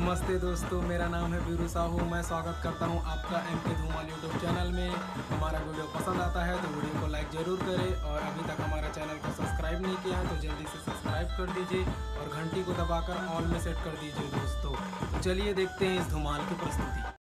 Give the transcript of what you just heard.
नमस्ते दोस्तों, मेरा नाम है वीरू साहू। मैं स्वागत करता हूं आपका एमके धूमल यूट्यूब चैनल में। हमारा वीडियो पसंद आता है तो वीडियो को लाइक ज़रूर करें और अभी तक हमारे चैनल को सब्सक्राइब नहीं किया है तो जल्दी से सब्सक्राइब कर दीजिए और घंटी को दबाकर ऑल में सेट कर दीजिए दोस्तों। तो चलिए देखते हैं इस धमाल की प्रस्तुति।